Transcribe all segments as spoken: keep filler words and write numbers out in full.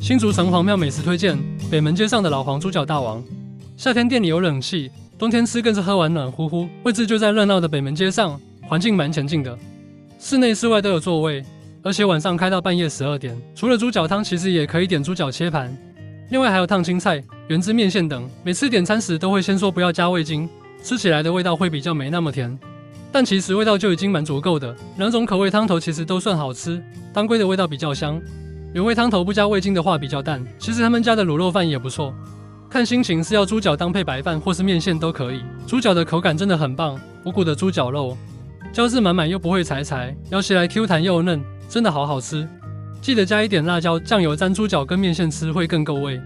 新竹城隍庙美食推荐：北门街上的老黄猪脚大王。夏天店里有冷气，冬天吃更是喝完暖乎乎。位置就在热闹的北门街上，环境蛮前进的，室内室外都有座位，而且晚上开到半夜十二点。除了猪脚汤，其实也可以点猪脚切盘，另外还有烫青菜、原汁面线等。每次点餐时都会先说不要加味精，吃起来的味道会比较没那么甜。 但其实味道就已经蛮足够的，两种口味汤头其实都算好吃。当归的味道比较香，原味汤头不加味精的话比较淡。其实他们家的卤肉饭也不错，看心情是要猪脚当配白饭或是面线都可以。猪脚的口感真的很棒，无骨的猪脚肉，胶质满满又不会柴柴，咬起来 Q 弹又嫩，真的好好吃。记得加一点辣椒酱油沾猪脚跟面线吃会更够味。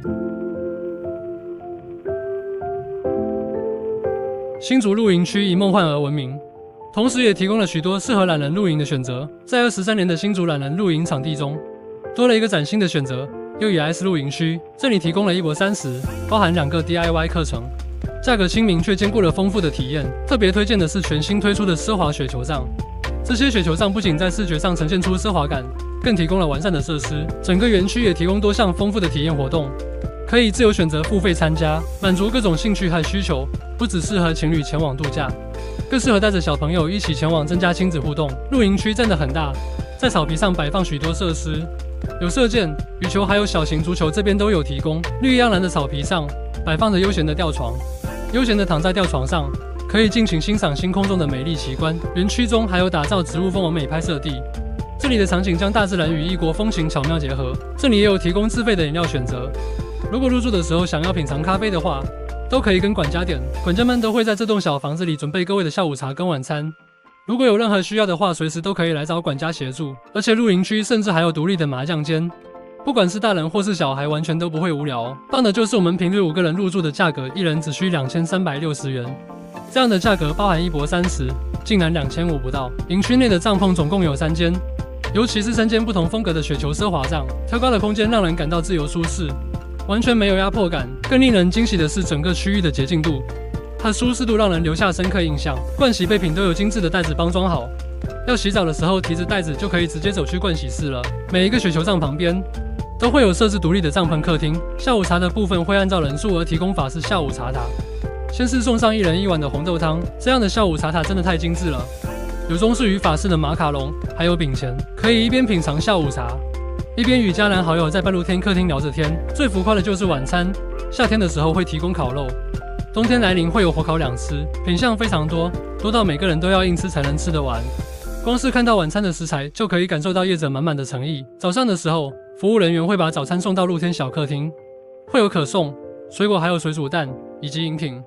新竹露营区以梦幻而闻名。 同时也提供了许多适合懒人露营的选择。在二十三年的新竹懒人露营场地中，多了一个崭新的选择——优以 S 露营区。这里提供了一博三十，包含两个 D I Y 课程，价格亲民却兼顾了丰富的体验。特别推荐的是全新推出的奢华雪球杖。这些雪球杖不仅在视觉上呈现出奢华感，更提供了完善的设施。整个园区也提供多项丰富的体验活动，可以自由选择付费参加，满足各种兴趣和需求。不只适合情侣前往度假。 更适合带着小朋友一起前往，增加亲子互动。露营区真的很大，在草皮上摆放许多设施，有射箭、羽球，还有小型足球，这边都有提供。绿意盎然的草皮上摆放着悠闲的吊床，悠闲的躺在吊床上，可以尽情欣赏星空中的美丽奇观。园区中还有打造植物风完美拍摄地，这里的场景将大自然与异国风情巧妙结合。这里也有提供自费的饮料选择，如果入住的时候想要品尝咖啡的话。 都可以跟管家点，管家们都会在这栋小房子里准备各位的下午茶跟晚餐。如果有任何需要的话，随时都可以来找管家协助。而且露营区甚至还有独立的麻将间，不管是大人或是小孩，完全都不会无聊。棒的就是我们平日五个人入住的价格，一人只需两千三百六十元，这样的价格包含一博三十，竟然两千五不到。营区内的帐篷总共有三间，尤其是三间不同风格的雪球奢华帐，挑高的空间让人感到自由舒适。 完全没有压迫感，更令人惊喜的是整个区域的洁净度和舒适度，让人留下深刻印象。盥洗备品都有精致的袋子包装好，要洗澡的时候提着袋子就可以直接走去盥洗室了。每一个雪球帐旁边都会有设置独立的帐篷客厅。下午茶的部分会按照人数而提供法式下午茶塔，先是送上一人一碗的红豆汤，这样的下午茶塔真的太精致了。有中式与法式的马卡龙，还有饼钱，可以一边品尝下午茶。 一边与家人好友在半露天客厅聊着天，最浮夸的就是晚餐。夏天的时候会提供烤肉，冬天来临会有火烤两吃，品项非常多，多到每个人都要硬吃才能吃得完。光是看到晚餐的食材，就可以感受到业者满满的诚意。早上的时候，服务人员会把早餐送到露天小客厅，会有可颂、水果，还有水煮蛋以及饮品。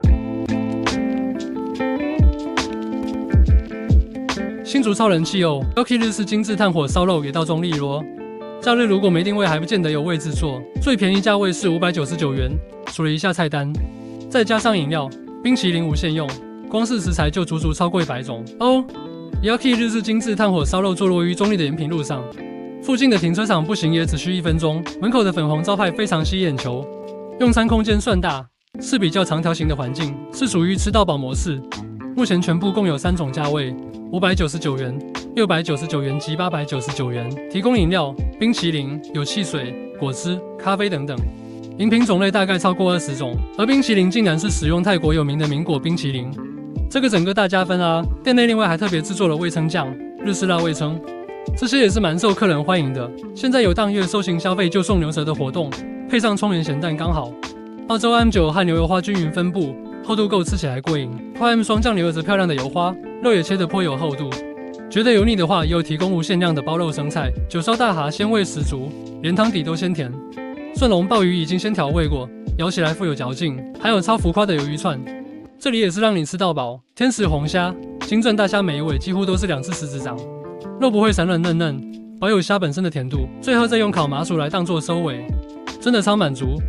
新竹超人气哦 ，Yoki 日式精致炭火烧肉也到中立咯。 假日如果没定位，还不见得有位置坐。最便宜价位是五百九十九元，数了一下菜单，再加上饮料、冰淇淋无限用，光是食材就足足超过一百种哦。Yoki 日式精致炭火烧肉坐落于中立的延平路上，附近的停车场步行也只需一分钟。门口的粉红招牌非常吸眼球，用餐空间算大，是比较长条形的环境，是属于吃到饱模式。目前全部共有三种价位。 五百九十九元、六百九十九元及八百九十九元，提供饮料、冰淇淋、有汽水、果汁、咖啡等等，饮品种类大概超过二十种，而冰淇淋竟然是使用泰国有名的民果冰淇淋，这个整个大加分啊！店内另外还特别制作了味噌酱、日式辣味噌，这些也是蛮受客人欢迎的。现在有当月收行消费就送牛舌的活动，配上葱盐咸蛋刚好。澳洲 M 九和牛油花均匀分布，厚度够，吃起来过瘾。花 M 双酱牛有着漂亮的油花。 肉也切得颇有厚度，觉得油腻的话，也有提供无限量的包肉生菜。九烧大蛤鲜味十足，连汤底都鲜甜。蒜蓉鲍鱼已经先调味过，咬起来富有嚼劲。还有超浮夸的鱿鱼串，这里也是让你吃到饱。天使红虾、金钻大虾每一尾几乎都是两只食指长，肉不会散软嫩嫩，保有虾本身的甜度。最后再用烤麻薯来当做收尾，真的超满足。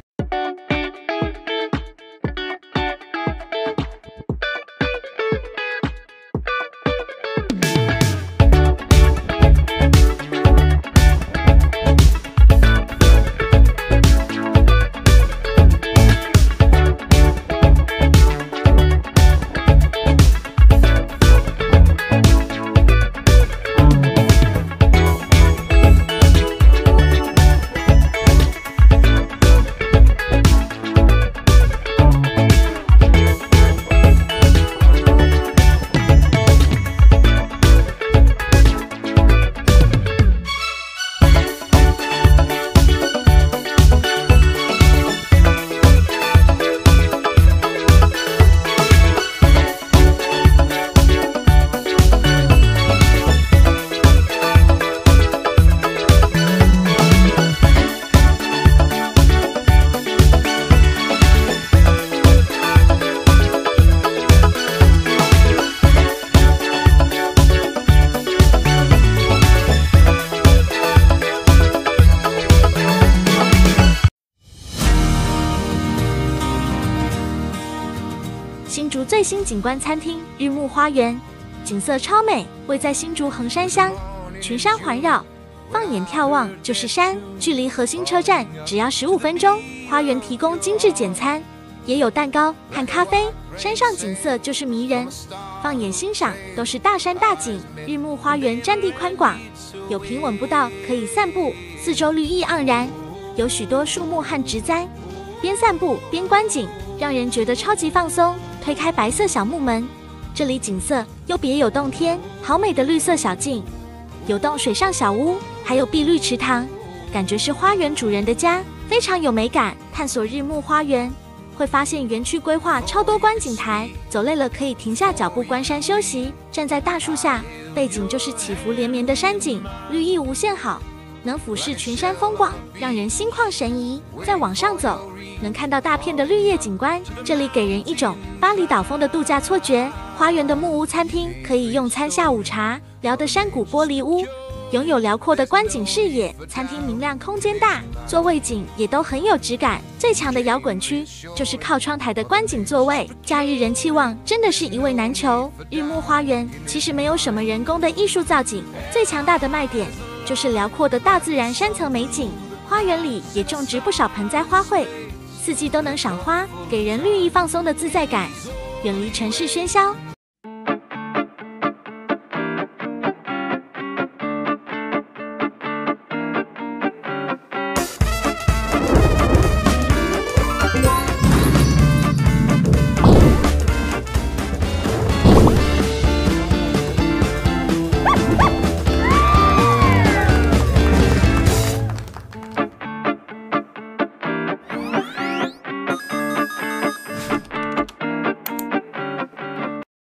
最新景观餐厅日暮花园，景色超美，位在新竹横山乡，群山环绕，放眼眺望就是山，距离核心车站只要十五分钟。花园提供精致简餐，也有蛋糕和咖啡。山上景色就是迷人，放眼欣赏都是大山大景。日暮花园占地宽广，有平稳步道可以散步，四周绿意盎然，有许多树木和植栽，边散步边观景，让人觉得超级放松。推开白色小木门，这里景色又别有洞天，好美的绿色小径，有栋水上小屋，还有碧绿池塘，感觉是花园主人的家，非常有美感。探索日暮花园，会发现园区规划超多观景台，走累了可以停下脚步观山休息。站在大树下，背景就是起伏连绵的山景，绿意无限好，能俯视群山风光，让人心旷神怡。再往上走，能看到大片的绿叶景观，这里给人一种巴厘岛风的度假错觉。花园的木屋餐厅可以用餐下午茶，聊的山谷玻璃屋，拥有辽阔的观景视野，餐厅明亮，空间大，座位景也都很有质感。最强的摇滚区就是靠窗台的观景座位，假日人气旺，真的是一位难求。日暮花园其实没有什么人工的艺术造景，最强大的卖点就是辽阔的大自然山层美景。花园里也种植不少盆栽花卉，四季都能赏花，给人绿意放松的自在感，远离城市喧嚣。